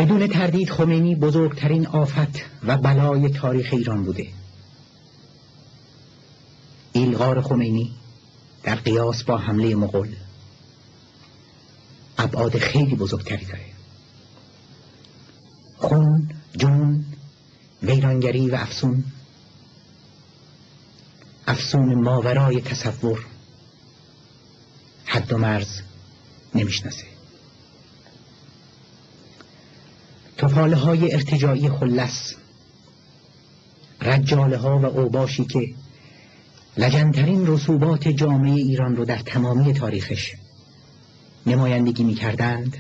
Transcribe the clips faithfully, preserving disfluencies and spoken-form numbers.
بدون تردید خمینی بزرگترین آفت و بلای تاریخ ایران بوده. ایلغار خمینی در قیاس با حمله مغول ابعاد خیلی بزرگتری داره. خون، جنون، ویرانگری و افسون، افسون ماورای تصور، حد و مرز نمیشناسه. توفاله های ارتجاعی خلص، رجاله ها و اوباشی که لجنترین رسوبات جامعه ایران رو در تمامی تاریخش نمایندگی می کردند،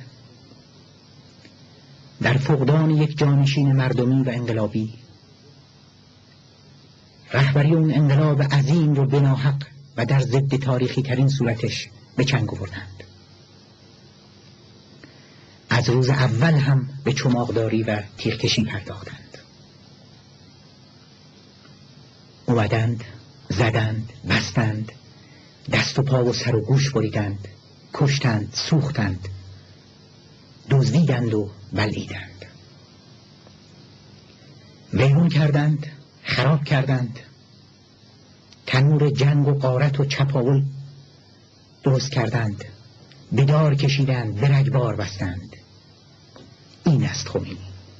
در فقدان یک جانشین مردمی و انقلابی رهبری اون انقلاب عظیم رو بناحق و در ضد تاریخی ترین صورتش به چنگ آوردند. از روز اول هم به چماقداری و تیغکشی پرداختند. اومدند، زدند، بستند، دست و پا و سر و گوش بریدند، کشتند، سوختند، دزدیدند و بلعیدند، ویرون کردند، خراب کردند، تنور جنگ و غارت و چپاول درست کردند، بدار کشیدند، به رگبار بستند. این است خمینی.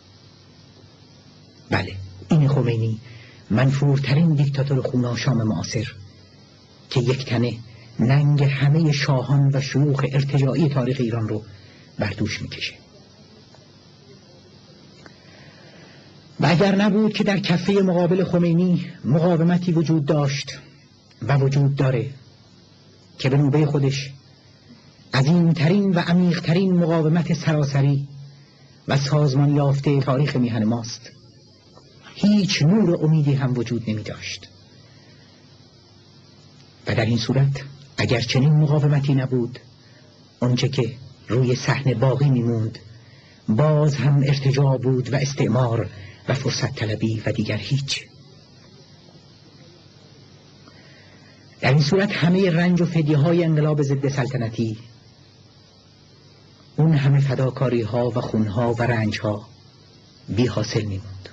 بله، این خمینی، منفورترین دیکتاتور خوناشام معاصر که یک تنه ننگ همه شاهان و شیوخ ارتجاعی تاریخ ایران رو بر دوش میکشه. و اگر نبود که در کفه مقابل خمینی مقاومتی وجود داشت و وجود داره که به نوبه خودش عظیمترین و عمیقترین مقاومت سراسری و سازمان یافته تاریخ میهن ماست، هیچ نور امیدی هم وجود نمی داشت. و در این صورت اگر چنین مقاومتی نبود، اونچه که روی صحنه باقی میموند باز هم ارتجاع بود و استعمار و فرصت طلبی و دیگر هیچ. در این صورت همه رنج و فدیه های انقلاب ضد سلطنتی، اون همه فداکاری ها و خون ها و رنج ها بی حاصل میموند.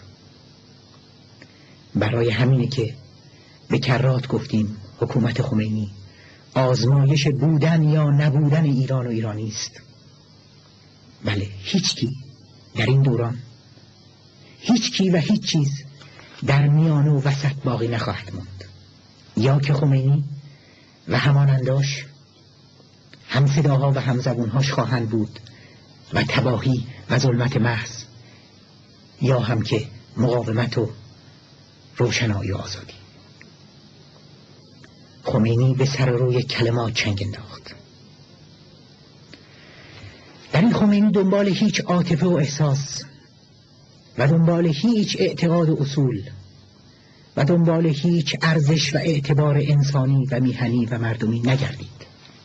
برای همینه که به کرات گفتیم حکومت خمینی آزمایش بودن یا نبودن ایران و ایرانی است. بله، هیچ کی در این دوران، هیچ کی و هیچ چیز در میان و وسط باقی نخواهد موند. یا که خمینی و هماننداش همصداها و همزبونهاش خواهند بود و تباهی و ظلمت محض، یا هم که مقاومت و روشنایی و آزادی. خمینی به سر روی کلمات چنگ انداخت. در این خمینی دنبال هیچ عاطفه و احساس و دنبال هیچ اعتقاد و اصول و دنبال هیچ ارزش و اعتبار انسانی و میهنی و مردمی نگردید.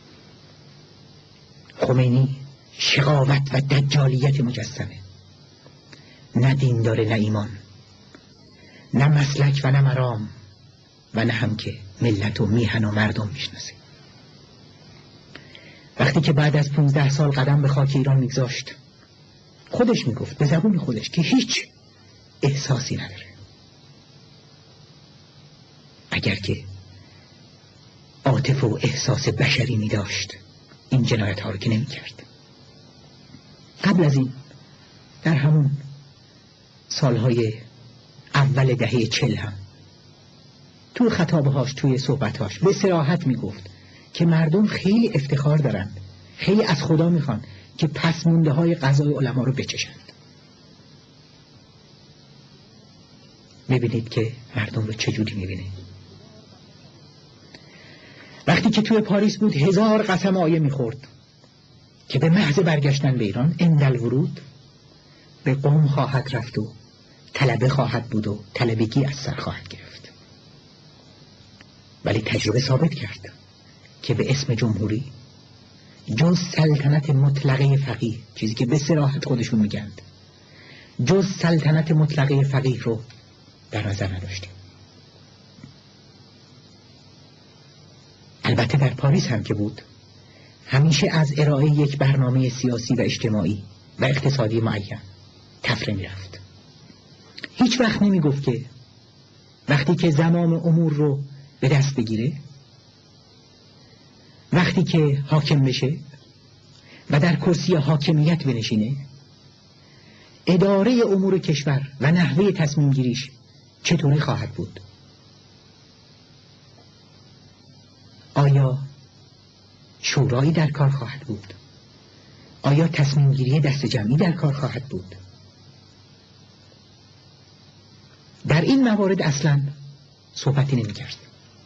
خمینی شقاوت و دجالیت مجسمه، نه دین داره، نه ایمان، نه مسلک و نه مرام، و نه هم که ملت و میهن و مردم میشناسه. وقتی که بعد از پونزده سال قدم به خاک ایران میگذاشت، خودش میگفت به زبون خودش که هیچ احساسی نداره. اگر که عاطفه و احساس بشری میداشت، این جنایت ها رو که نمی کرد. قبل از این در همون سالهای اول دهه چل هم توی خطابهاش، توی صحبتهاش به صراحت میگفت که مردم خیلی افتخار دارند، خیلی از خدا میخوان که پس مونده های قضای علما رو بچشند. میبینید که مردم رو چجوری میبینه. وقتی که توی پاریس بود هزار قسم آیه میخورد که به محض برگشتن به ایران اندل ورود به قم خواهد رفت و طلبه خواهد بود و طلبگی از سر خواهد گرفت. ولی تجربه ثابت کرد که به اسم جمهوری جز سلطنت مطلقه فقیه، چیزی که به صراحت خودشون میگند، جز سلطنت مطلقه فقیه رو در نظر نداشتیم. البته در پاریس هم که بود، همیشه از ارائه یک برنامه سیاسی و اجتماعی و اقتصادی معین تفره میرفت. هیچ وقت نمی گفت که وقتی که زمام امور رو به دست بگیره، وقتی که حاکم بشه و در کرسی حاکمیت بنشینه، اداره امور کشور و نحوه تصمیم گیریش چطوری خواهد بود؟ آیا شورایی در کار خواهد بود؟ آیا تصمیم گیری دست جمعی در کار خواهد بود؟ در این موارد اصلا صحبتی نمی کرد.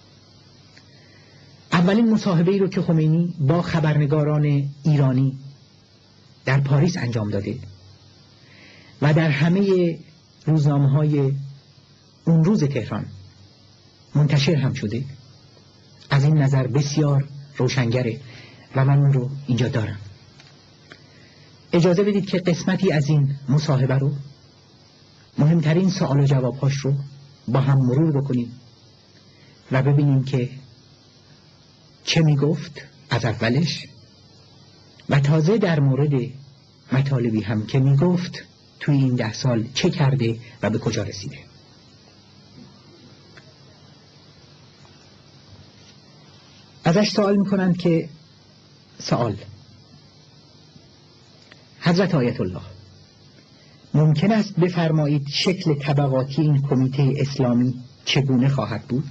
اولین مصاحبه‌ای رو که خمینی با خبرنگاران ایرانی در پاریس انجام داده و در همه روزنامه‌های اون روز تهران منتشر هم شده، از این نظر بسیار روشنگره و من اون رو اینجا دارم. اجازه بدید که قسمتی از این مصاحبه رو، مهمترین سوال و جوابهاش رو با هم مرور بکنیم و ببینیم که چه می گفت از اولش و تازه در مورد مطالبی هم که می گفت توی این ده سال چه کرده و به کجا رسیده. ازش سوال می کنند که سوال حضرت آیت الله، ممکن است بفرمایید شکل طبقاتی این کمیته اسلامی چگونه خواهد بود؟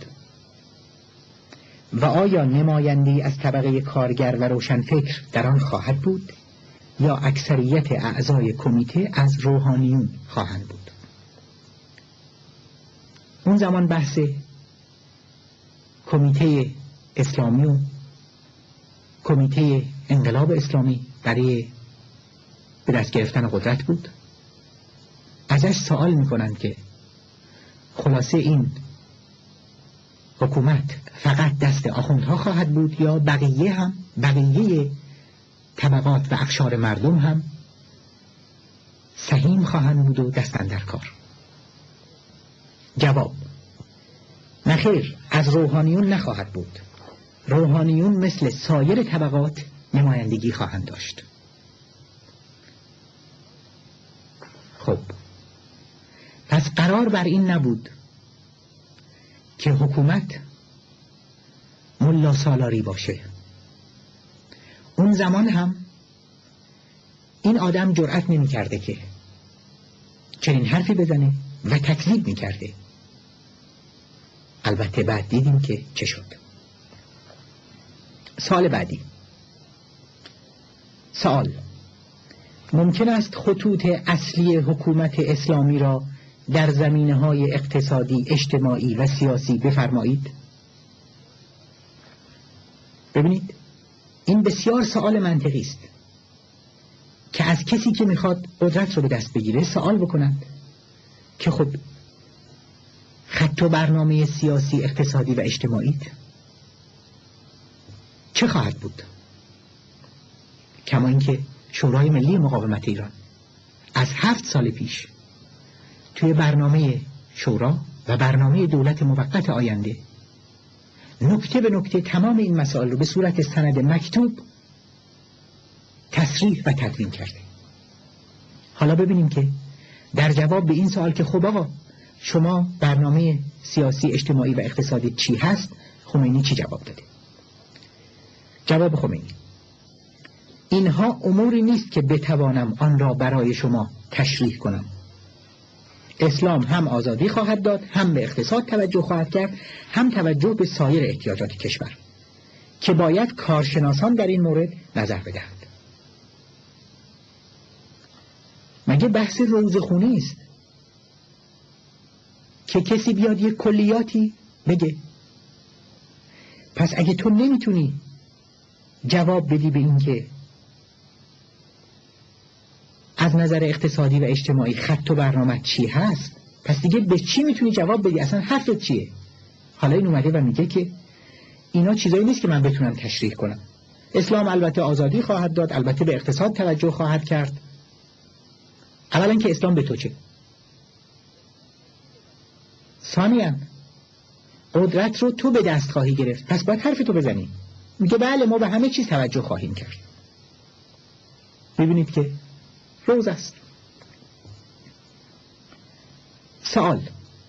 و آیا نماینده‌ای از طبقه کارگر و روشنفکر در آن خواهد بود یا اکثریت اعضای کمیته از روحانیون خواهند بود؟ اون زمان بحث کمیته اسلامی و کمیته انقلاب اسلامی برای به دست گرفتن قدرت بود. ازش سوال میکنند که خلاصه این حکومت فقط دست آخوندها خواهد بود یا بقیه هم بقیه طبقات و اقشار مردم هم سهیم خواهند بود و دستن در کار؟ جواب: نخیر، از روحانیون نخواهد بود. روحانیون مثل سایر طبقات نمایندگی خواهند داشت. خب پس قرار بر این نبود که حکومت ملا سالاری باشه. اون زمان هم این آدم جرأت نمی کرده که چنین حرفی بزنه و تکذیب می کرده. البته بعد دیدیم که چه شد. سال بعدی: سوال: ممکن است خطوط اصلی حکومت اسلامی را در زمینه‌های اقتصادی، اجتماعی و سیاسی بفرمایید؟ ببینید، این بسیار سوال منطقی است که از کسی که میخواد قدرت رو به دست بگیره سوال بکنند که خب خط و برنامه سیاسی، اقتصادی و اجتماعی چه خواهد بود؟ کما اینکه شورای ملی مقاومت ایران از هفت سال پیش توی برنامه شورا و برنامه دولت موقت آینده نکته به نکته تمام این مسائل رو به صورت سند مکتوب تصریح و تدوین کرده. حالا ببینیم که در جواب به این سوال که خب آقا شما برنامه سیاسی، اجتماعی و اقتصادی چی هست، خمینی چی جواب داده؟ جواب خمینی: اینها اموری نیست که بتوانم آن را برای شما تشریح کنم. اسلام هم آزادی خواهد داد، هم به اقتصاد توجه خواهد کرد، هم توجه به سایر احتیاجات کشور که باید کارشناسان در این مورد نظر بدهند. مگه بحث روزخونی است که کسی بیاد یک کلیاتی بگه؟ پس اگه تو نمیتونی جواب بدی به این که از نظر اقتصادی و اجتماعی خط و برنامه چی هست، پس دیگه به چی میتونی جواب بدی؟ اصلا حرفت چیه؟ حالا این اومده و میگه که اینا چیزایی نیست که من بتونم تشریح کنم. اسلام البته آزادی خواهد داد، البته به اقتصاد توجه خواهد کرد. اولا که اسلام به تو چه؟ ثانیاً قدرت رو تو به دست خواهی گرفت، پس باید حرف تو بزنی. میگه بله ما به همه چیز توجه خواهیم کرد. ببینید که روز است. سوال: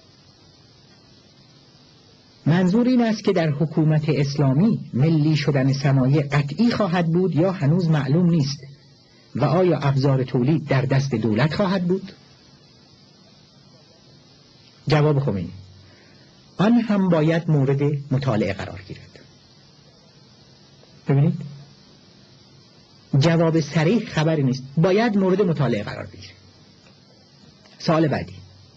منظور این است که در حکومت اسلامی ملی شدن صنایع قطعی خواهد بود یا هنوز معلوم نیست و آیا ابزار تولید در دست دولت خواهد بود؟ جواب خمینی: آن هم باید مورد مطالعه قرار گیرد. ببینید، جواب صریح خبری نیست، باید مورد مطالعه قرار بگیره. سوال بعدی: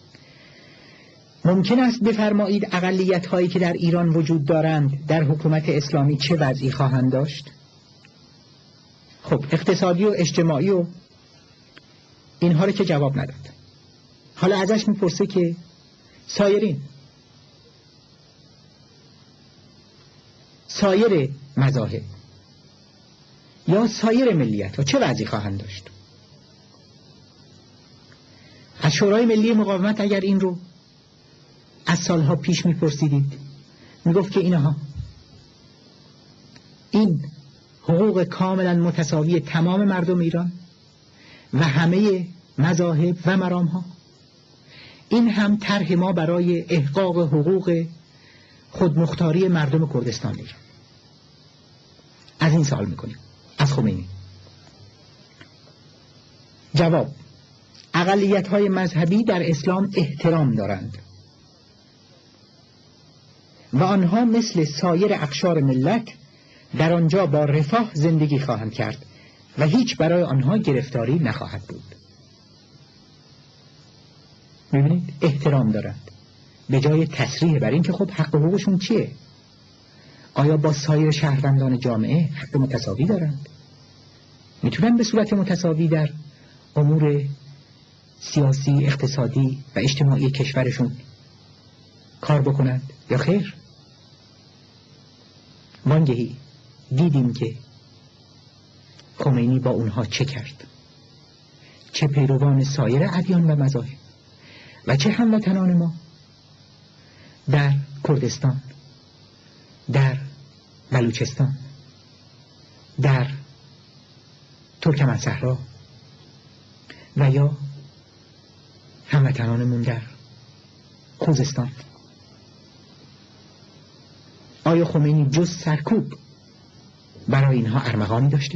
ممکن است بفرمایید اقلیت هایی که در ایران وجود دارند در حکومت اسلامی چه وضعی خواهند داشت؟ خب اقتصادی و اجتماعی و اینها رو که جواب نداد. حالا ازش میپرسه که سایرین، سایر مذاهب یا سایر ملیت ها چه وضعی خواهند داشت؟ از شورای ملی مقاومت اگر این رو از سالها پیش میپرسیدید، میگفت که اینها این حقوق کاملا متساوی تمام مردم ایران و همه مذاهب و مرام ها، این هم طرح ما برای احقاق حقوق خودمختاری مردم کردستان ایران. از این سوال میکنیم از خمینی. جواب: اقلیت های مذهبی در اسلام احترام دارند و آنها مثل سایر اقشار ملت در آنجا با رفاه زندگی خواهند کرد و هیچ برای آنها گرفتاری نخواهد بود. میبینید، احترام دارند به جای تصریح بر این که خب حق حقوقشون چیه؟ آیا با سایر شهروندان جامعه حق متساوی دارند؟ میتونن به صورت متساوی در امور سیاسی، اقتصادی و اجتماعی کشورشون کار بکنند یا خیر؟ وانگهی دیدیم که خمینی با اونها چه کرد، چه پیروان سایر ادیان و مذاهب و چه هموطنان ما در کردستان، در بلوچستان، در ترکمن صحرا و یا هموطنانمون در خوزستان. آیا خمینی جز سرکوب برای اینها ارمغانی داشته؟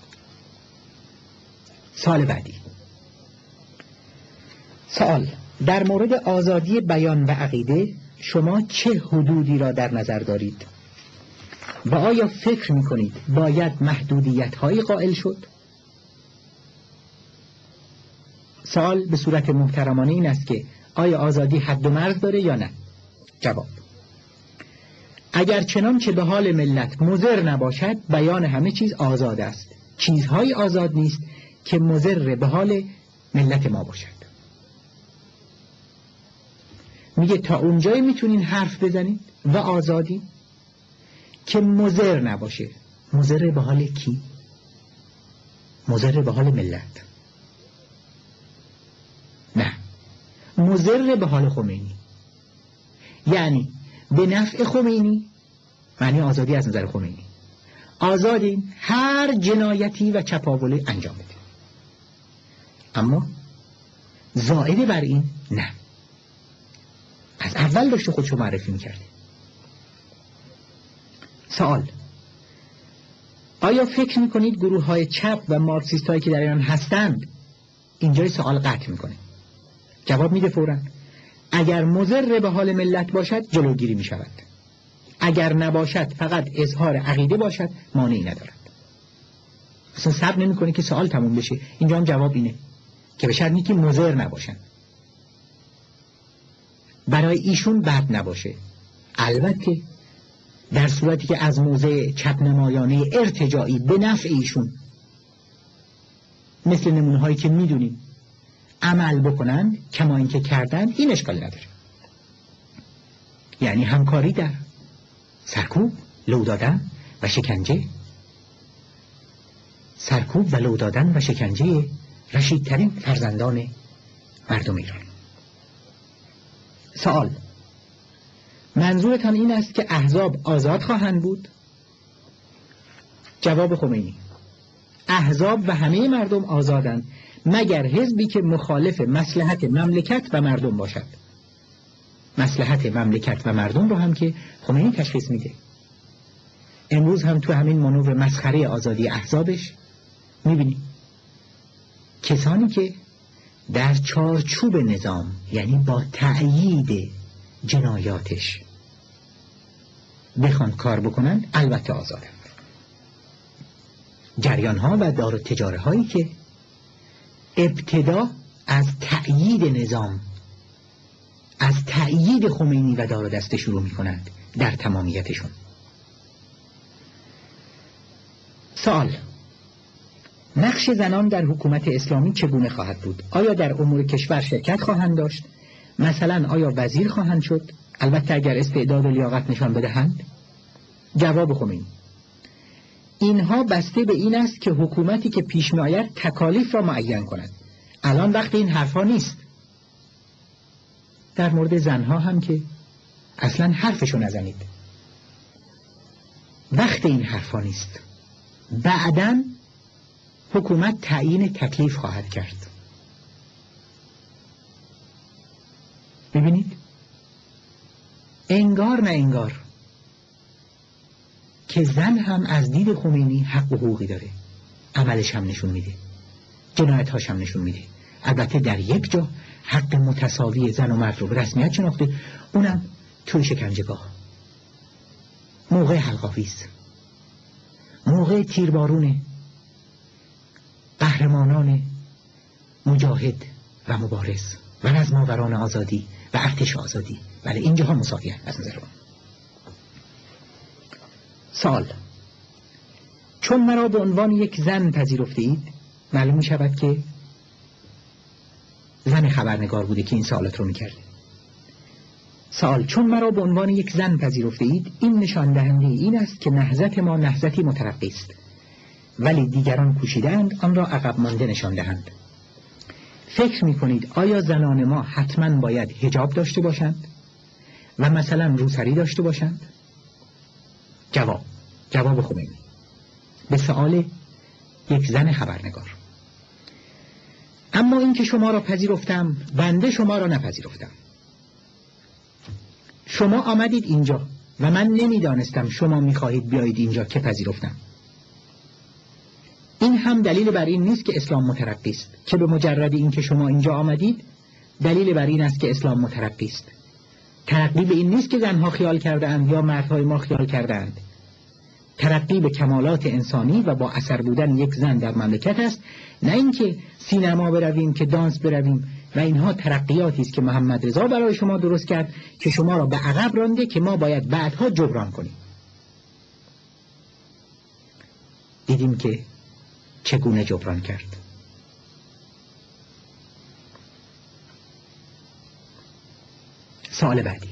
سوال بعدی: سوال: در مورد آزادی بیان و عقیده شما چه حدودی را در نظر دارید و آیا فکر می‌کنید باید محدودیت هایی قائل شد؟ سوال به صورت محترمانه این است که آیا آزادی حد و مرز داره یا نه؟ جواب: اگر چنانچه به حال ملت مضر نباشد بیان همه چیز آزاد است. چیزهای آزاد نیست که مضر به حال ملت ما باشد. میگه تا اونجایی میتونین حرف بزنید و آزادی که مضر نباشه. مضر به حال کی؟ مضر به حال ملت. نه، مضر به حال خمینی، یعنی به نفع خمینی، معنی آزادی از نظر خمینی. آزادی هر جنایتی و چپاولی انجام بده، اما زائد بر این نه. از اول داشته خودشو معرفی میکرده. سوال: آیا فکر میکنید گروه های چپ و مارکسیست هایی که در ایران هستند؟ اینجای سوال قطع میکنه. جواب میده فوراً: اگر مضر به حال ملت باشد جلوگیری میشود، اگر نباشد فقط اظهار عقیده باشد مانعی ندارد. اصلا صبر نمیکنه که سوال تموم بشه. اینجا هم جواب اینه که به شرطی که مضر نباشن، برای ایشون بد نباشه. البته در صورتی که از موضع چپ نمایانه ارتجاعی به نفع ایشون، مثل نمونه هایی که میدونیم، عمل بکنند کما اینکه کردند، این اشکال نداره. یعنی همکاری در سرکوب، لو دادن و شکنجه، سرکوب و لو دادن و شکنجه رشیدترین فرزندان مردم ایران. سوال: منظورتان این است که احزاب آزاد خواهند بود؟ جواب خمینی: احزاب و همه مردم آزادند مگر حزبی که مخالف مصلحت مملکت و مردم باشد. مصلحت مملکت و مردم رو هم که خمینی تشخیص میده. امروز هم تو همین مانور مسخره آزادی احزابش میبینی کسانی که در چارچوب نظام، یعنی با تأیید جنایاتش، بخوان کار بکنن البته آزادند. جریان ها و دار و تجاره هایی که ابتدا از تأیید نظام، از تأیید خمینی و دار و دسته شروع می کنند در تمامیتشون. سوال: نقش زنان در حکومت اسلامی چگونه خواهد بود؟ آیا در امور کشور شرکت خواهند داشت؟ مثلا آیا وزیر خواهند شد؟ البته اگر استعداد و لیاقت نشان بدهند. جواب خمینی: اینها بسته به این است که حکومتی که پیش می آید تکالیف را معین کند. الان وقت این حرفا نیست. در مورد زنها هم که اصلا حرفشو نزنید، وقت این حرفا نیست. بعداً حکومت تعیین تکلیف خواهد کرد. ببینید، انگار نه انگار که زن هم از دید خمینی حق و حقوقی داره. عملش هم نشون میده، جنایت هاش هم نشون میده. البته در یک جا حق متساوی زن و مرد رو به رسمیت شناخته، اونم توی شکنجهگاه، موقع حلق‌آویز، موقع تیربارون قهرمانان مجاهد و مبارز و رزماوران آزادی و ارتش آزادی. بله، اینجاها مساویه از نظر من. سوال: چون مرا به عنوان یک زن پذیرفته اید، معلوم می شود که زن خبرنگار بوده که این سوالات رو میکرده. سوال: چون مرا به عنوان یک زن پذیرفته اید، این نشان دهنده این است که نهضت ما نهضتی مترقی است، ولی دیگران کوشیدند آن را عقب مانده نشان دهند. فکر می کنید آیا زنان ما حتما باید حجاب داشته باشند و مثلا روسری داشته باشند؟ جواب: جواب خمینی به سوال یک زن خبرنگار: اما این که شما را پذیرفتم، بنده شما را نپذیرفتم. شما آمدید اینجا و من نمیدانستم شما میخواهید بیایید اینجا که پذیرفتم. این هم دلیل بر این نیست که اسلام مترقی است، که به مجرد این که شما اینجا آمدید دلیل بر این است که اسلام مترقی است. ترقی به این نیست که زنها خیال کردند یا مردهای ما خیال کردند. ترقی به کمالات انسانی و با اثر بودن یک زن در مملکت است، نه اینکه سینما برویم، که دانس برویم و اینها ترقیاتی است که محمد رضا برای شما درست کرد که شما را به عقب رانده که ما باید بعدها جبران کنیم. دیدیم که چگونه جبران کرد. سوال بعدی: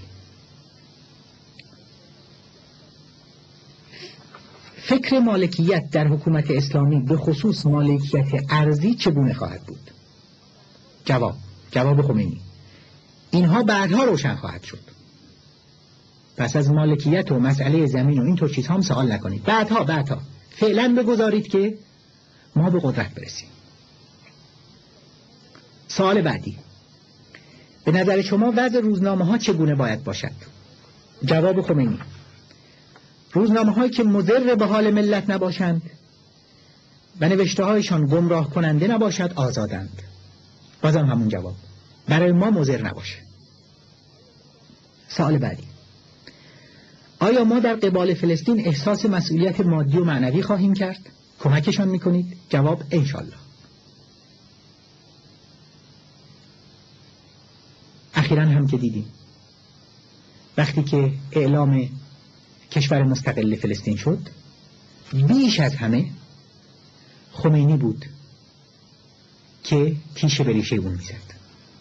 فکر مالکیت در حکومت اسلامی به خصوص مالکیت ارضی چگونه خواهد بود؟ جواب: جواب خمینی: اینها بعدها روشن خواهد شد. پس از مالکیت و مسئله زمین و اینطور چیزها هم سوال نکنید. بعدها بعدها فعلا بگذارید که ما به قدرت برسیم. سوال بعدی: به نظر شما وضع روزنامه ها چگونه باید باشد؟ جواب خمینی: روزنامه هایی که مضر به حال ملت نباشند و نوشته هایشان گمراه کننده نباشد آزادند. بازم همون جواب: برای ما مضر نباشه. سوال بعدی: آیا ما در قبال فلسطین احساس مسئولیت مادی و معنوی خواهیم کرد؟ کمکشان میکنید؟ جواب: انشالله. اخیراً هم که دیدیم وقتی که اعلام کشور مستقل فلسطین شد، بیش از همه خمینی بود که تیشه به ریشه اون میزد.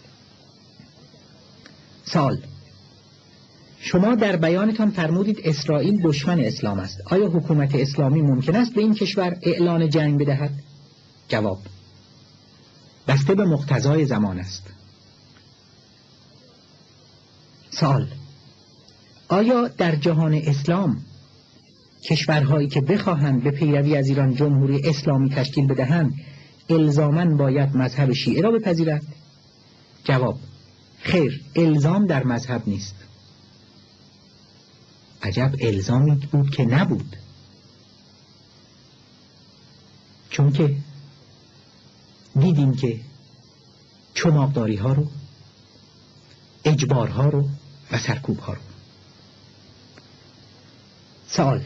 سوال: شما در بیانتان فرمودید اسرائیل دشمن اسلام است. آیا حکومت اسلامی ممکن است به این کشور اعلان جنگ بدهد؟ جواب: بسته به مقتضای زمان است. سوال: آیا در جهان اسلام کشورهایی که بخواهند به پیروی از ایران جمهوری اسلامی تشکیل بدهند الزاماً باید مذهب شیعه را بپذیرد؟ جواب: خیر، الزام در مذهب نیست. عجب الزامی بود که نبود، چون که دیدیم که چماقداری ها رو، اجبار ها رو و سرکوب ها رو. سوال: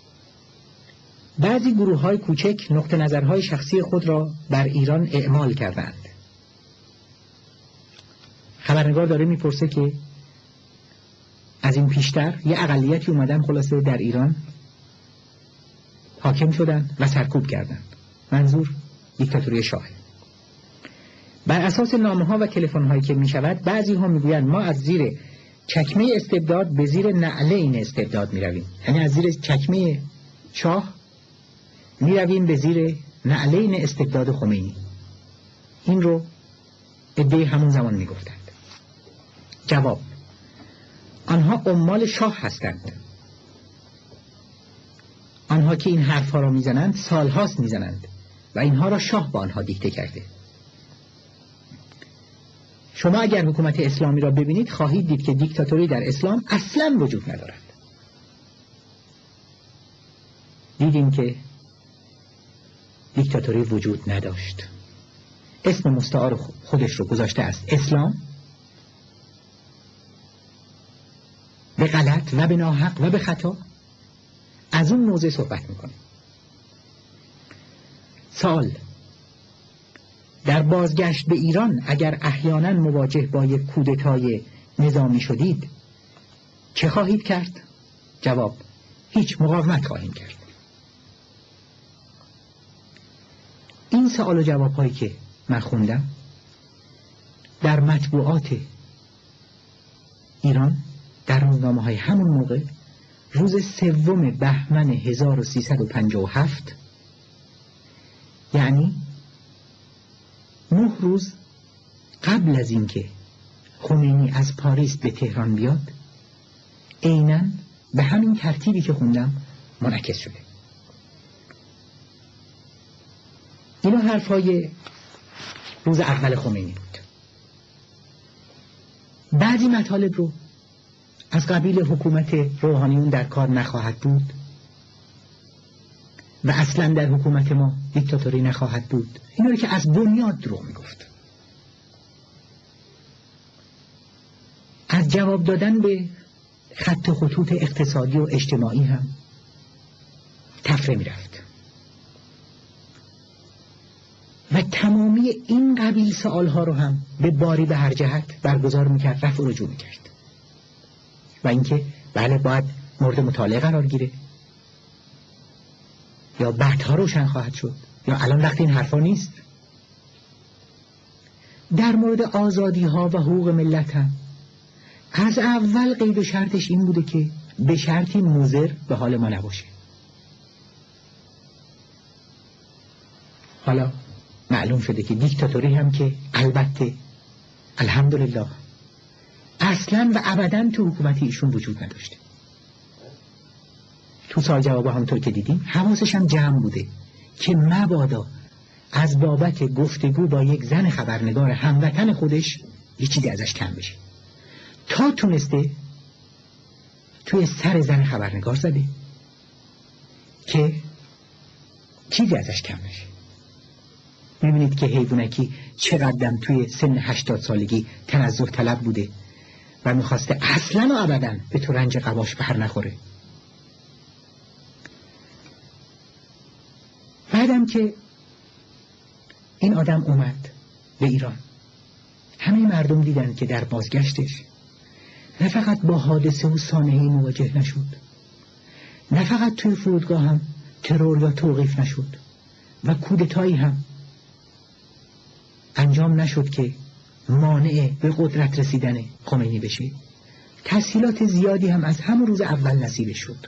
بعضی گروه های کوچک نقطه نظرهای شخصی خود را بر ایران اعمال کردند. خبرنگار داره میپرسه که از این پیشتر یه اقلیتی اومدن خلاصه در ایران حاکم شدن و سرکوب کردن. منظور دیکتاتوری شاه. بر اساس نامه ها و تلفن هایی که می شود، بعضی ها می گویند ما از زیر چکمه استبداد به زیر نعله این استبداد می رویم. یعنی از زیر چکمه شاه می رویم به زیر نعله این استبداد خمینی. این رو عده همون زمان می گفتند. جواب: آنها عمال شاه هستند. آنها که این حرفها را میزنند سالهاست میزنند و اینها را شاه با آنها دیکته کرده. شما اگر حکومت اسلامی را ببینید خواهید دید که دیکتاتوری در اسلام اصلا وجود ندارد. دیدیم که دیکتاتوری وجود نداشت. اسم مستعار خودش رو گذاشته است اسلام. به غلط و به ناحق و به خطا از اون موضوع صحبت میکنه. سوال: در بازگشت به ایران اگر احیانا مواجه با یک کودتای نظامی شدید چه خواهید کرد؟ جواب: هیچ، مقاومت خواهیم کرد. این سوال و جواب هایی که من خوندم در مطبوعات ایران در روزنامه های همون موقع روز سوم بهمن هزار و سیصد و پنجاه و هفت، یعنی نه روز قبل از اینکه خمینی از پاریس به تهران بیاد، عیناً به همین ترتیبی که خوندم منعکس شده. اینا حرفای روز اول خمینی بود. بعضی مطالب رو از قبیل حکومت روحانیون در کار نخواهد بود و اصلا در حکومت ما دیکتاتوری نخواهد بود، اینا رو که از بنیاد دروغ میگفت. از جواب دادن به خط و خطوط اقتصادی و اجتماعی هم تفره میرفت و تمامی این قبیل سوالها رو هم به باری به هر جهت برگزار میکرد، رفع و رجوع میکرد و اینکه بله باید مورد مطالعه قرار گیره یا بعدها روشن خواهد شد یا الان وقت این حرفا نیست. در مورد آزادی ها و حقوق ملت هم از اول قید و شرطش این بوده که به شرطی مضر به حال ما نباشه. حالا معلوم شده که دیکتاتوری هم که البته الحمدلله اصلا و ابدا تو حکومت ایشون وجود نداشته. تو سال جواب همونطور که دیدیم حواسش هم جمع بوده که مبادا از بابت گفتگو با یک زن خبرنگار هموطن خودش یه چیزی ازش کم بشه. تا تونسته توی سر زن خبرنگار زده که چیزی ازش کم بشه. میبینید که حیوانکی چقدرم توی سن هشتاد سالگی تنزه طلب بوده و میخواسته اصلا و ابدا به تو رنج قباش بر نخوره. بعدم که این آدم اومد به ایران، همه مردم دیدن که در بازگشتش نه فقط با حادثه و سانحه‌ای مواجه نشد، نه فقط توی فرودگاه هم ترور یا توقیف نشد و کودتایی هم انجام نشد که مانع به قدرت رسیدن خمینی بشه. تسهیلات زیادی هم از همون روز اول نصیبش شد.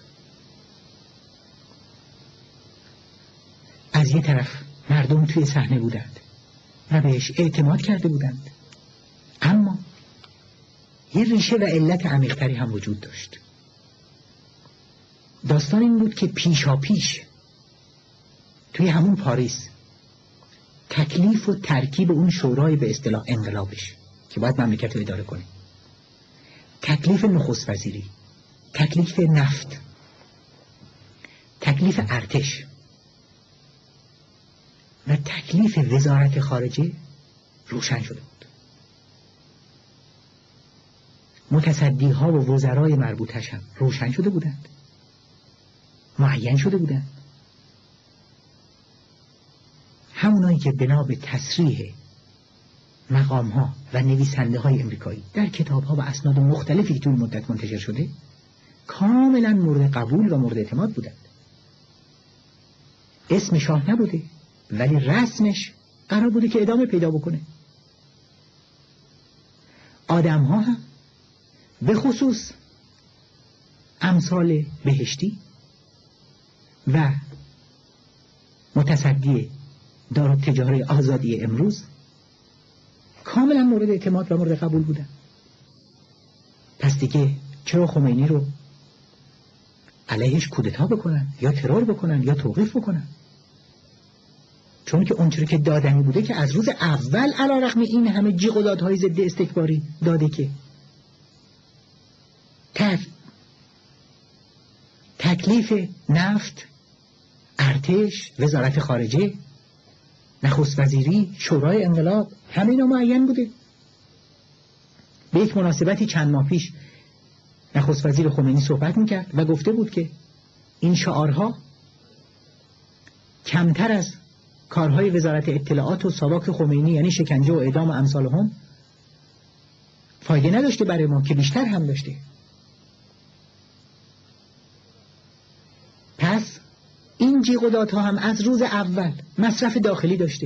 از یه طرف مردم توی صحنه بودند و بهش اعتماد کرده بودند، اما یه ریشه و علت عمیق‌تری هم وجود داشت. داستان این بود که پیشا پیش توی همون پاریس تکلیف و ترکیب اون شورای به اصطلاح انقلابش که باید مملکت رو اداره کنه. تکلیف نخست وزیری، تکلیف نفت، تکلیف ارتش و تکلیف وزارت خارجه روشن شده بود. متصدی ها و وزرای مربوطش هم روشن شده بودند، معین شده بودند. همونایی که بنا به تصریح مقام ها و نویسنده های امریکایی در کتاب ها و اسناد مختلفی که طول مدت منتشر شده کاملا مورد قبول و مورد اعتماد بودند. اسم شاه نبوده ولی رسمش قرار بوده که ادامه پیدا بکنه. آدم ها هم به خصوص امثال بهشتی و متصدی دارالتجاره آزادی امروز کاملا مورد اعتماد و مورد قبول بودن. پس دیگه چرا خمینی رو علیهش کودتا بکنن یا ترور بکنن یا توقیف بکنن؟ چون که اونچوری که دادنی بوده که از روز اول علیرغم این همه جیغ و دادهای ضد استکباری داده که تک... تکلیف نفت، ارتش، وزارت خارجه، نخست وزیری، شورای انقلاب، همه اینا معین بوده. به یک مناسبتی چند ماه پیش نخست وزیر خمینی صحبت میکرد و گفته بود که این شعارها کمتر از کارهای وزارت اطلاعات و ساواک خمینی یعنی شکنجه و اعدام و امثال هم فایده نداشته برای ما، که بیشتر هم داشته. پس این جیغ و دادها هم از روز اول مصرف داخلی داشته.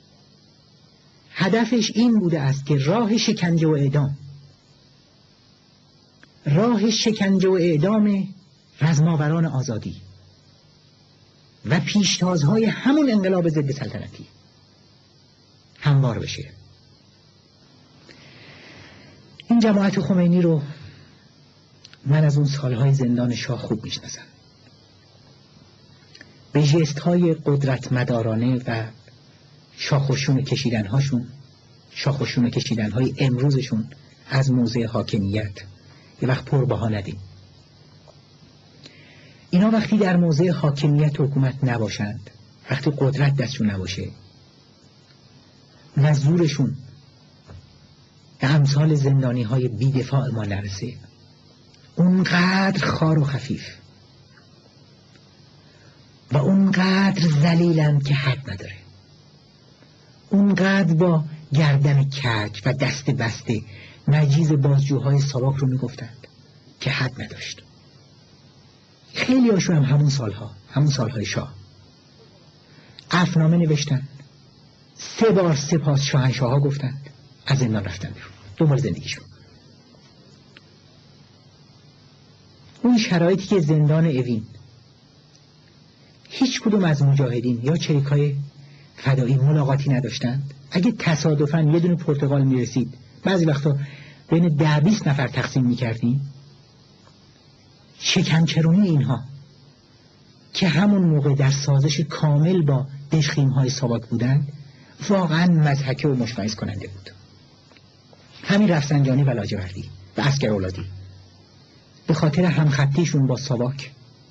هدفش این بوده است که راه شکنجه و اعدام، راه شکنجه و اعدام رزماوران آزادی و پیشتازهای همون انقلاب ضد سلطنتی هموار بشه. این جماعت خمینی رو من از اون سالهای زندان شاه خوب میشناسم. به ژست های قدرت مدارانه و شاخوشون کشیدن هاشون، شاخوشون کشیدن های امروزشون از موضع حاکمیت یه وقت پر بها ندیم. اینا وقتی در موضع حاکمیت و حکومت نباشند، وقتی قدرت دستشون نباشه و زورشون به امثال زندانی های بی‌دفاع ما نرسه، اونقدر خار و خفیف و اونقدر ذلیلند که حد نداره، اونقدر با گردن کج و دست بسته نجیز بازجوهای ساواک رو میگفتند که حد نداشت. خیلی هاشون هم همون سالها همون سالهای شاه عفنامه نوشتن، سه بار سپاس شاهنشاه ها گفتند، از زندان رفتن بیرون دنبال زندگیشون. اون شرایطی که زندان اوین هیچ کدوم از مجاهدین یا چریکای فدایی ملاقاتی نداشتند، اگه تصادفاً یه دونه پرتقال میرسید بعضی وقتا بین ده بیست نفر تقسیم میکردیم، شکنچرونی اینها که همون موقع در سازش کامل با دژخیم‌های ساواک بودند واقعاً مضحکه و مشمئز کننده بود. همین رفسنجانی و لاجوردی و عسکر اولادی به خاطر همخطیشون با ساواک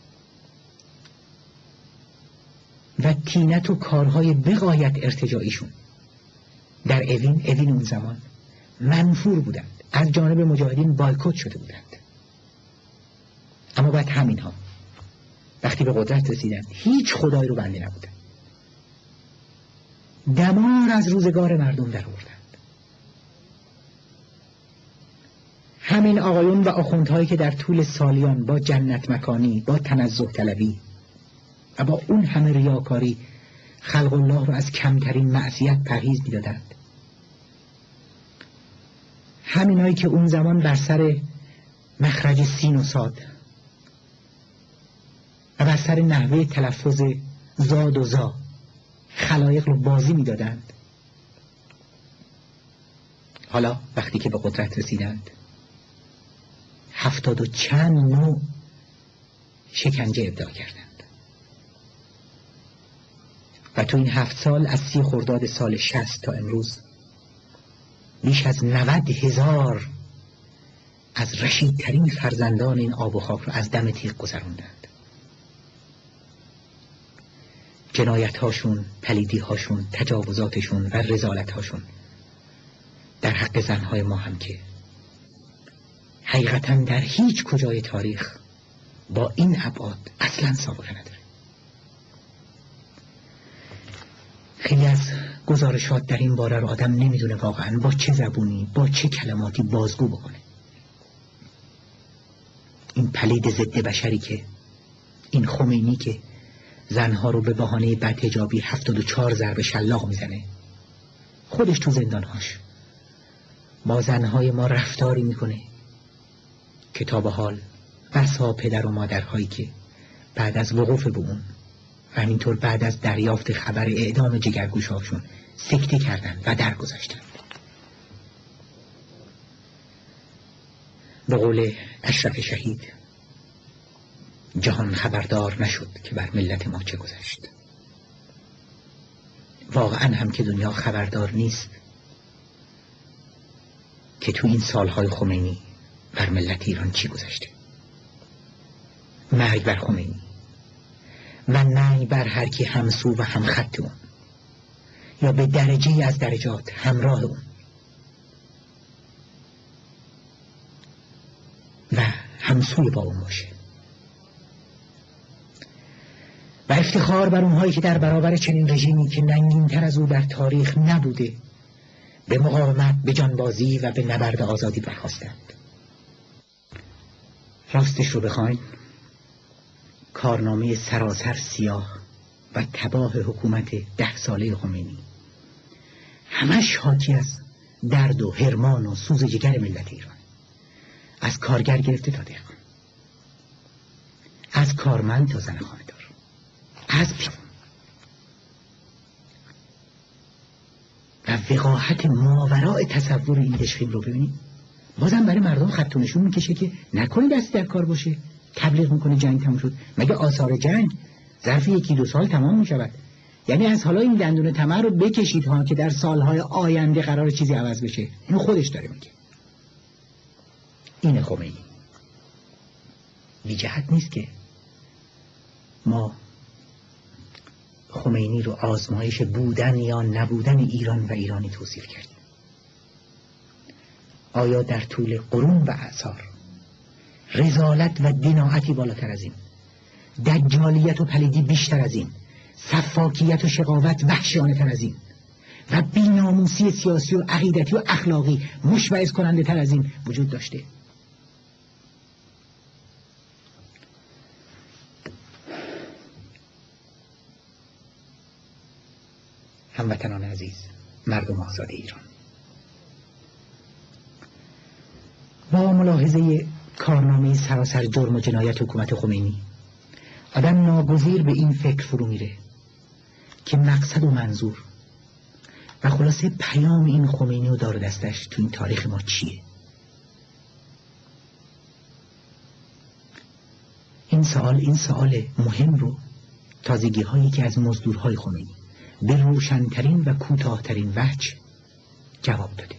و تینت و کارهای بغایت ارتجاعیشون در اوین اوین اون زمان منفور بودند، از جانب مجاهدین بایکوت شده بودند. اما بعد همین ها وقتی به قدرت رسیدند هیچ خدایی رو بنده نبودند، دمار از روزگار مردم در آوردند. همین آقایون و آخوندهایی که در طول سالیان با جنت مکانی، با تنزه طلبی و با اون همه ریاکاری خلق الله رو از کمترین معصیت پرهیز می‌دادند، همینایی که اون زمان بر سر مخرج سین و صاد و بر سر نحوه تلفظ زاد و زا خلایق رو بازی می‌دادند، حالا وقتی که به قدرت رسیدند هفتاد و چند نوع شکنجه ابداع کردند و تو این هفت سال از سی خرداد سال شصت تا امروز بیش از نود هزار از رشیدترین فرزندان این آب و خاک رو از دم تیغ گذراندند. جنایت هاشون، پلیدی هاشون، تجاوزاتشون و رذالت هاشون در حق زنهای ما هم که حقیقتا در هیچ کجای تاریخ با این ابعاد اصلا سابقه نداره. خیلی از گزارشات در این باره رو آدم نمیدونه واقعا با چه زبونی، با چه کلماتی بازگو بکنه. این پلید ضد بشری که، این خمینی که زنها رو به بهانه بدحجابی هفتاد و چهار ضرب شلاق میزنه، خودش تو زندانهاش با زنهای ما رفتاری میکنه که تا به حال بسا پدر و مادرهایی که بعد از وقوف به اون و همینطور بعد از دریافت خبر اعدام جگرگوشهاشون سکته کردن و درگذشتن. به قول اشرف شهید، جهان خبردار نشد که بر ملت ما چه گذشت. واقعا هم که دنیا خبردار نیست که تو این سالهای خمینی بر ملت ایران چی گذشته. مرگ بر خمینی و ننگ بر هر کی همسو و همخط اون یا به درجه از درجات همراه اون و همسوی با اون باشه، و افتخار بر اونهایی که در برابر چنین رژیمی که ننگین‌تر از او در تاریخ نبوده به مقاومت، به جانبازی و به نبرد آزادی برخاستند. راستش رو بخواین، کارنامه سراسر سیاه و تباه حکومت ده ساله خمینی همش حاکی از درد و حرمان و سوز جگر ملت ایران، از کارگر گرفته تا دهقان، از کارمند تا زن خانه‌دار، از پیوان، و وقاحت ماوراء تصور این دشخیم رو ببینید. بازم برای مردم خط و نشون میکشه که نکنید دست در کار باشه، تبلیغ میکنه جنگ تموم شد. مگه آثار جنگ ظرف یکی دو سال تمام میشود؟ یعنی از حالا این دندون طمع رو بکشید ها که در سالهای آینده قرار چیزی عوض بشه. اینو خودش داره میگه. این خمینی بی جهت نیست که ما خمینی رو آزمایش بودن یا نبودن ایران و ایرانی توصیف کردیم. آیا در طول قرون و اعصار رذالت و دناعتی بالاتر از این، دجالیت و پلیدی بیشتر از این، سفاکیت و شقاوت وحشیانه تر از این و بی‌ناموسی سیاسی و عقیدتی و اخلاقی مشمئز کننده تر از این وجود داشته؟ هموطنان عزیز، مردم آزاد ایران، با ملاحظه کارنامه سراسر جرم و جنایت حکومت خمینی آدم ناگزیر به این فکر فرو میره که مقصد و منظور و خلاصه پیام این خمینی و دار دستش تو این تاریخ ما چیه. این سوال این سوال مهم رو تازگی هایی که از مزدورهای خمینی به روشنترین و کوتاهترین وجه جواب داده.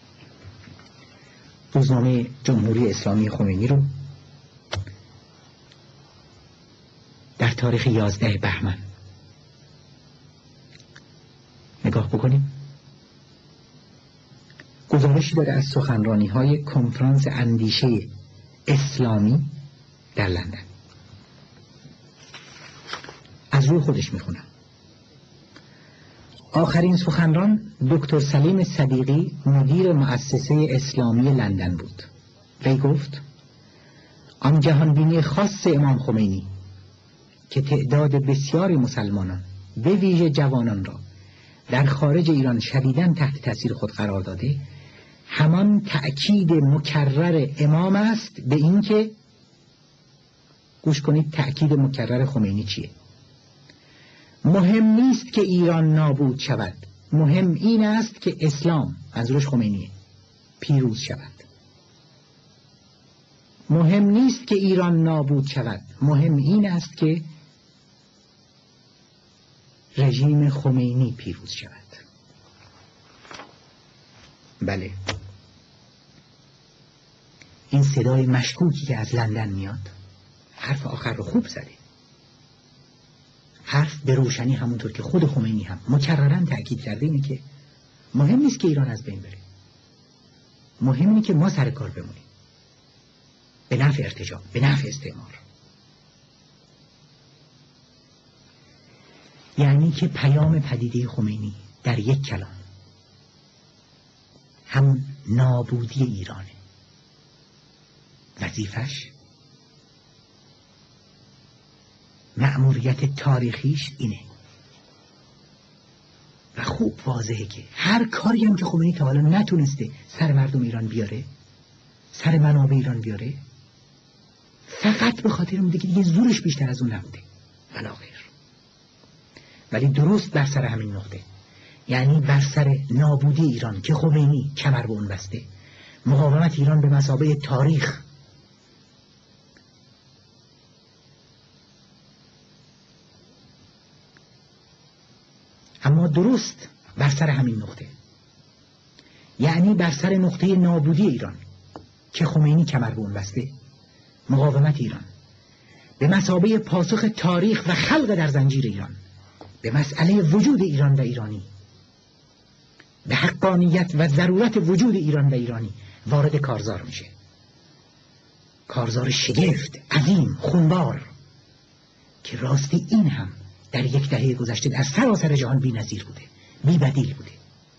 روزنامه جمهوری اسلامی خمینی رو در تاریخ یازده بهمن نگاه بکنیم. گزارشی داره از سخنرانی های کنفرانس اندیشه اسلامی در لندن. از روی خودش میخونم. آخرین سخنران دکتر سلیم صدیقی مدیر مؤسسه اسلامی لندن بود. وی گفت آن جهانبینی خاص امام خمینی که تعداد بسیاری مسلمانان به ویژه جوانان را در خارج ایران شدیداً تحت تاثیر خود قرار داده، همان تأکید مکرر امام است به این که، گوش کنید تأکید مکرر خمینی چیه؟ مهم نیست که ایران نابود شود، مهم این است که اسلام، منظورش خمینیه، پیروز شود. مهم نیست که ایران نابود شود، مهم این است که رژیم خمینی پیروز شود. بله، این صدای مشکوکی که از لندن میاد حرف آخر رو خوب زده. حرف به روشنی همونطور که خود خمینی هم مکررن تأکید کرده اینه که مهم نیست که ایران از بین بره، مهم اینه که ما سر کار بمونیم به نفع ارتجاع، به نفع استعمار. یعنی که پیام پدیده خمینی در یک کلام هم نابودی ایرانه. وظیفش، مأموریت تاریخیش اینه و خوب واضحه که هر کاری هم که خمینی تا حالا نتونسته سر مردم ایران بیاره، سر منابع ایران بیاره، فقط به خاطر اون دیگه زورش بیشتر از اون نبوده ولا غیر. ولی درست بر سر همین نقطه، یعنی بر سر نابودی ایران که خمینی کمر به اون بسته، مقاومت ایران به مثابه تاریخ اما درست بر سر همین نقطه، یعنی بر سر نقطه نابودی ایران که خمینی کمر به اون بسته، مقاومت ایران به مثابه پاسخ تاریخ و خلق در زنجیر ایران به مسئله وجود ایران و ایرانی، به حقانیت و ضرورت وجود ایران و ایرانی وارد کارزار میشه. کارزار شگفت، عظیم، خونبار که راستی این هم در یک دهه گذشته در سراسر جهان بی نظیر بوده، بی بدیل بوده.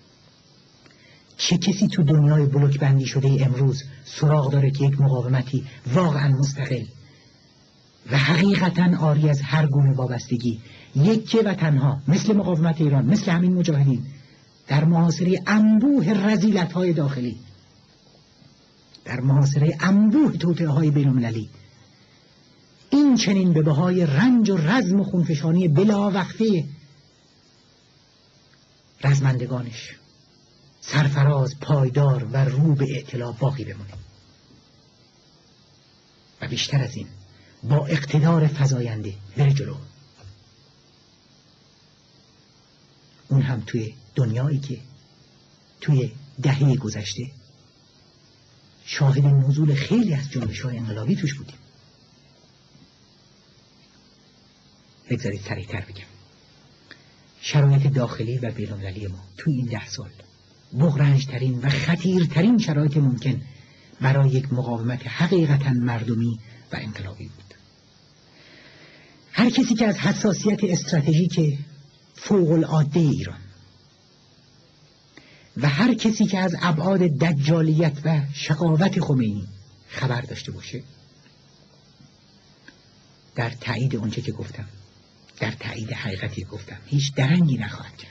چه کسی تو دنیای بلوک بندی شده امروز سراغ داره که یک مقاومتی واقعا مستقل و حقیقتا عاری از هر گونه وابستگی، یکی و تنها، مثل مقاومت ایران، مثل همین مجاهدین، در محاصره انبوه رذیلت‌های داخلی، در محاصره انبوه توطئه‌های بین‌المللی، این چنین به بهای رنج و رزم و خونفشانی بلا وقفه رزمندگانش سرفراز، پایدار و رو به اعتلاع باقی بمونه و بیشتر از این با اقتدار فزاینده بره جلو. اون هم توی دنیایی که توی دهه گذشته شاهد نزول خیلی از جنبش‌های انقلابی توش بودیم. بگذارید سریع‌تر بگم. شرایط داخلی و بین‌المللی ما توی این ده سال بغرنج‌ترین و خطیرترین شرایط ممکن برای یک مقاومت حقیقتاً مردمی و انقلابی بود. هر کسی که از حساسیت استراتژیک فوق العاده ایران و هر کسی که از ابعاد دجالیت و شقاوت خمینی خبر داشته باشه، در تایید اونچه که گفتم، در تایید حقیقتی گفتم، هیچ درنگی نخواهد کرد.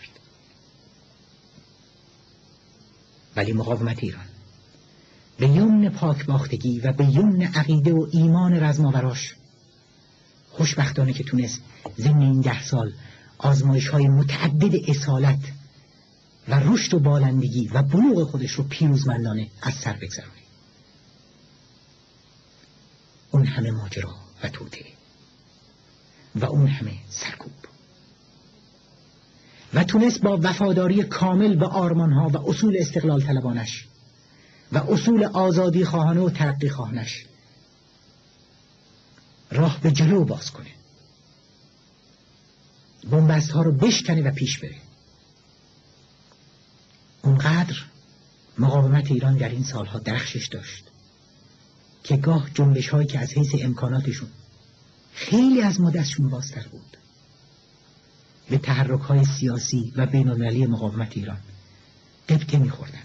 ولی مقاومت ایران به یمن پاکباختگی و به یمن عقیده و ایمان رزماوراش خوشبختانه که تونست ضمن این ده سال آزمایش های متعدد اصالت و رشد و بالندگی و بلوغ خودش رو پیروزمندانه از سر بگذرونه. اون همه ماجرا و توطئه و اون همه سرکوب و تونست با وفاداری کامل به آرمانها و اصول استقلال طلبانش و اصول آزادی خواهانه و ترقی خواهانش راه به جلو باز کنه، بنبست ها رو بشکنه و پیش بره. اونقدر مقاومت ایران در این سالها درخشش داشت که گاه جنبش هایی که از حیث امکاناتشون خیلی از ما دستشون بازتر بود به تحرک های سیاسی و بین المللی مقاومت ایران دبته می‌خوردند.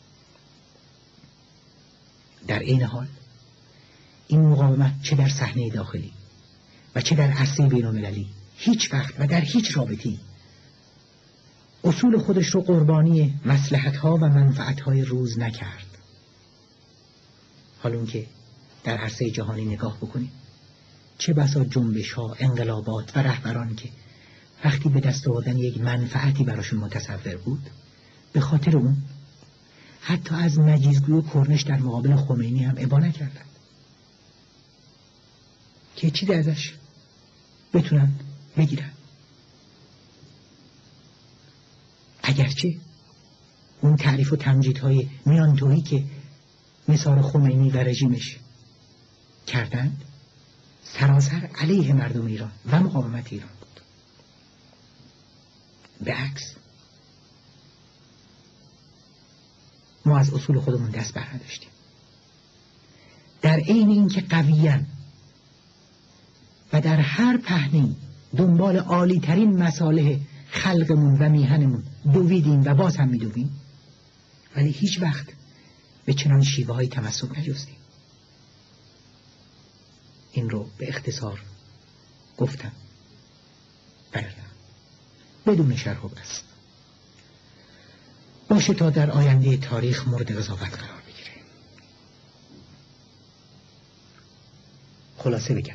در این حال این مقاومت چه در صحنه داخلی و چه در عرصه بین المللی هیچ وقت و در هیچ رابطه‌ای اصول خودش رو قربانی مصلحت‌ها و منفعت‌های روز نکرد. حالا اون که در عرصه جهانی نگاه بکنید، چه بسا جنبش‌ها، انقلابات و رهبران که وقتی به دست آوردن یک منفعتی براشون متصور بود، به خاطر اون حتی از مجیزگوی و کرنش در مقابل خمینی هم ابا نکردند که چیزی ازش بتونن بگیرن، اگرچه اون تعریف و تمجیدهای میانتویی که نثار خمینی و رژیمش کردند سراسر علیه مردم ایران و مقاومت ایران بود. به عکس ما از اصول خودمون دست بر نداشتیم. در عین اینکه قویاً و در هر پهنه‌ای دنبال عالی ترین مصالح خلقمون و میهنمون دویدیم و باز هم میدویم، ولی هیچ وقت به چنان شیوه های تمسک نجستیم. این رو به اختصار گفتم بردم بدون شرح و بسط، باشه تا در آینده تاریخ مورد قضاوت قرار بگیره. خلاصه بگم،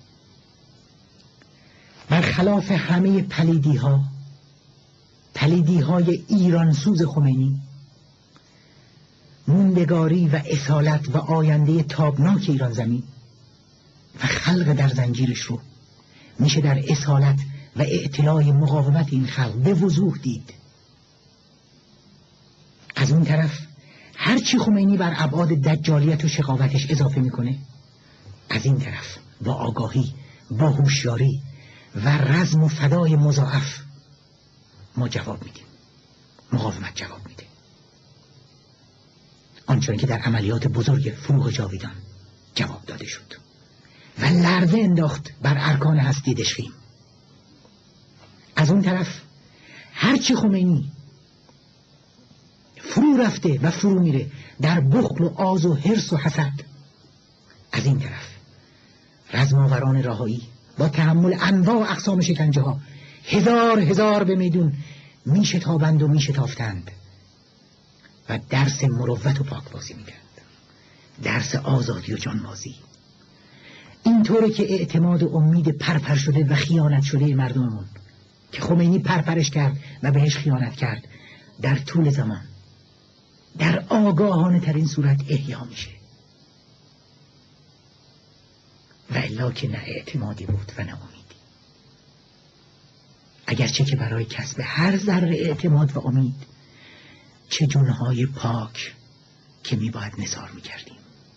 برخلاف همه پلیدی ها پلیدی های ایران سوز خمینی، موندگاری و اصالت و آینده تابناک ایران زمین و خلق در زنجیرش رو میشه در اصالت و اعتلاع مقاومت این خلق به وضوح دید. از اون طرف هرچی خمینی بر ابعاد دجالیت و شقاوتش اضافه میکنه، از این طرف با آگاهی، با هوشیاری و رزم و فدای مضاعف ما جواب میدیم، مقاومت جواب میده، آنچنان که در عملیات بزرگ فروغ جاویدان جواب داده شد و لرزه انداخت بر ارکان هستی دشخیم. از اون طرف هرچی خمینی فرو رفته و فرو میره در بخل و آز و حرص و حسد، از این طرف رزماوران رهایی با تحمل انواع اقسام شکنجه ها هزار هزار به میدون میشتابند و میشتافتند و درس مروت و پاکبازی میدند، درس آزادی و جانبازی. اینطوره که اعتماد و امید پرپر شده و خیانت شده مردممون که خمینی پرپرش کرد و بهش خیانت کرد در طول زمان در آگاهانه ترین صورت احیا میشه، و الا که نه اعتمادی بود و نه امیدی. اگرچه که برای کسب هر ذره اعتماد و امید چه جونهای پاک که می باید نثار می کردیم.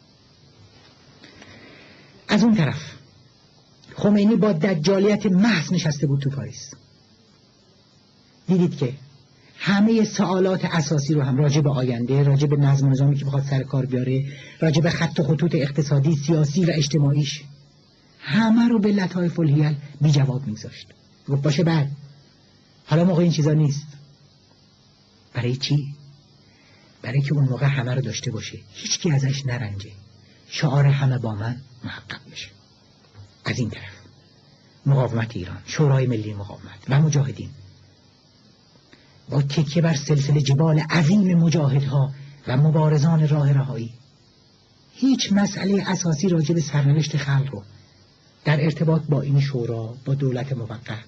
از اون طرف خمینی با دجالیت محض نشسته بود تو پاریس. دیدید که همه سوالات اساسی رو هم راجع به آینده، راجع به نظم و نظامی که بخواد سر کار بیاره، راجع به خط و خطوط اقتصادی، سیاسی و اجتماعیش، همه رو به لطایف الحیل بی جواب میگذاشت. گفت باشه بعد، حالا موقع این چیزا نیست. برای چی؟ برای که اون موقع همه رو داشته باشه، هیچکی ازش نرنجه، شعار همه با من محقق بشه. از این طرف مقاومت ایران، شورای ملی مقاومت و مجاهدین با تکیه بر سلسله جبال عظیم مجاهدها و مبارزان راه رهایی هیچ مسئله اساسی راجع به سرنوشت خلق رو در ارتباط با این شورا، با دولت موقت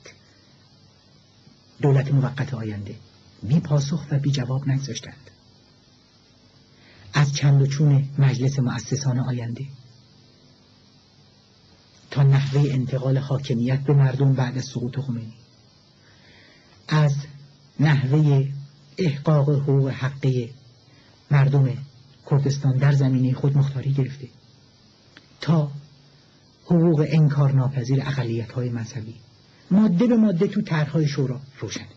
دولت موقت آینده بی پاسخ و بی جواب نگذاشتند. از چند و چون مجلس مؤسسان آینده تا نحوه انتقال حاکمیت به مردم بعد از سقوط خمینی، از نحوه احقاق حقوق حقه مردم کردستان در زمینه خودمختاری گرفته تا حقوق انکار ناپذیر اقلیت‌های مذهبی، ماده به ماده تو طرح‌های شورا روشنه.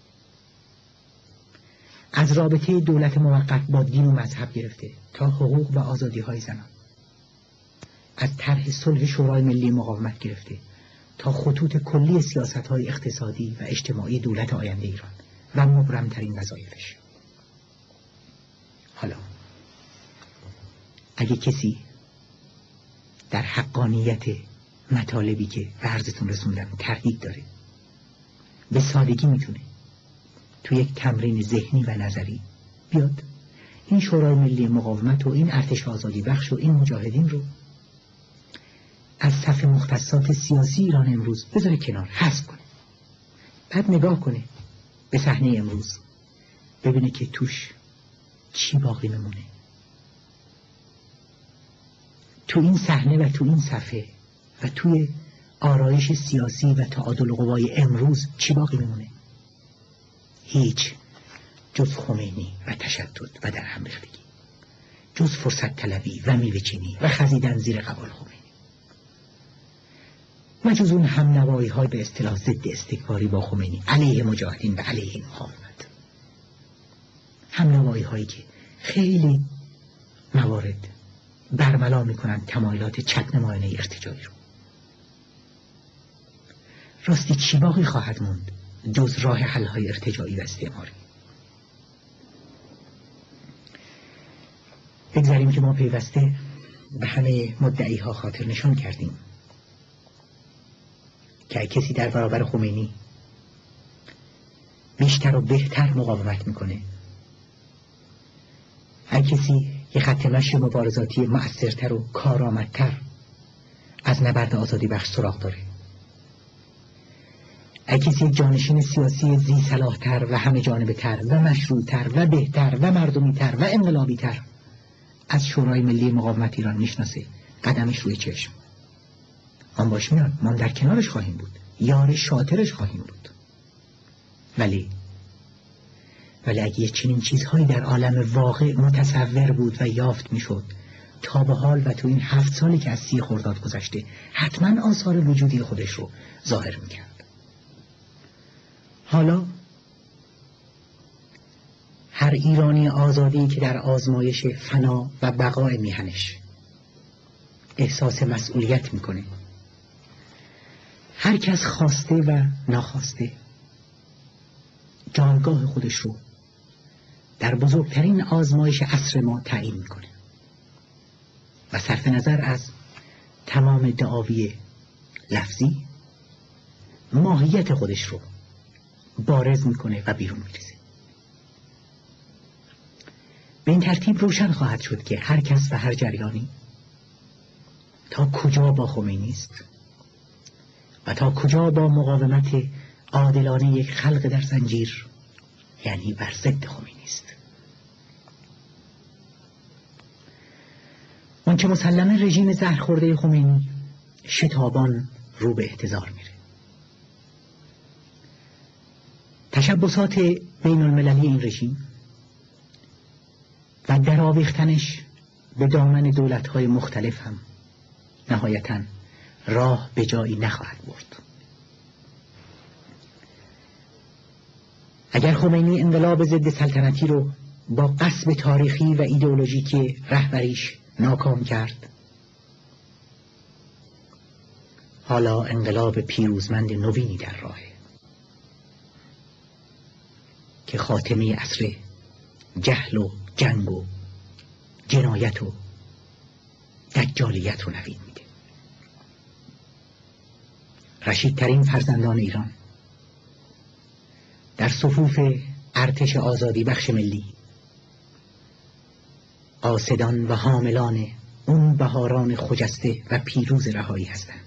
از رابطه دولت موقت با دین و مذهب گرفته تا حقوق و آزادی‌های زنان، از طرح صلح شورای ملی مقاومت گرفته تا خطوط کلی سیاست‌های اقتصادی و اجتماعی دولت آینده ایران و مبرمترین وظایفش. حالا اگه کسی در حقانیت مطالبی که به عرضتون رسوندم تردید داره، به سادگی میتونه تو یک تمرین ذهنی و نظری بیاد این شورای ملی مقاومت و این ارتش آزادی بخش و این مجاهدین رو از صف مختصات سیاسی ایران امروز بذاره کنار، حذف کنه، بعد نگاه کنه به صحنه امروز، ببینه که توش چی باقی میمونه. تو این صحنه و تو این صفحه و توی آرایش سیاسی و تعادل قوای امروز چی باقی میمونه؟ هیچ، جز خمینی و تشدد و در هم ریختگی، جز فرصت طلبی و میوه چینی و خزیدن زیر قبال خمینی و جز اون هم نوایی های به اصطلاح ضد استکباری با خمینی علیه مجاهدین و علیه مقاومت، هم نوایی هایی که خیلی موارد برملا میکنن تمایلات چتنمایانه ارتجاعی رو. راستی چی باقی خواهد موند جز راه حل های ارتجاعی و استعماری؟ بگذاریم که ما پیوسته به همه مدعی ها خاطر نشان کردیم که کسی در برابر خمینی بیشتر و بهتر مقاومت میکنه، هر کسی یه خط مشی مبارزاتی مؤثرتر و کارآمدتر از نبرد آزادی بخش سراغ داره، هر کسی یک جانشین سیاسی ذی صلاح‌تر و همه جانبه‌تر و مشروع‌تر و بهتر و مردمی‌تر و انقلابی‌تر از شورای ملی مقاومت ایران میشناسه، قدمش روی چشم آن باش میاد، ما در کنارش خواهیم بود، یار شاطرش خواهیم بود. ولی ولی اگه یه چنین چیزهایی در عالم واقع متصور بود و یافت میشد، تا به حال و تو این هفت سالی که از سی خرداد گذشته حتما آثار وجودی خودش رو ظاهر میکرد. حالا هر ایرانی آزادی که در آزمایش فنا و بقای میهنش احساس مسئولیت میکنه، هر کس خواسته و ناخواسته جایگاه خودش رو در بزرگترین آزمایش عصر ما تعیین میکنه و صرف نظر از تمام دعاوی لفظی ماهیت خودش رو بارز میکنه و بیرون میریزه. به این ترتیب روشن خواهد شد که هر کس و هر جریانی تا کجا با خمینی است و تا کجا با مقاومت عادلانه یک خلق در زنجیر، یعنی بر ضد خمینی است. آنچه مسلمه رژیم زهرخورده خمینی شتابان رو به احتضار میره. تشبسات بین المللی این رژیم و درآویختنش به دامن دولت‌های مختلف هم نهایتاً راه به جایی نخواهد برد. اگر خمینی انقلاب ضد سلطنتی رو با غصب تاریخی و ایدئولوژیکی رهبریش ناکام کرد، حالا انقلاب پیروزمند نوینی در راهه که خاتمه عصر جهل و جنگ و جنایت و دجالیت رو نوید میده. رشیدترین فرزندان ایران در صفوف ارتش آزادی بخش ملی قاصدان و حاملان اون بهاران خجسته و پیروز رهایی هستند.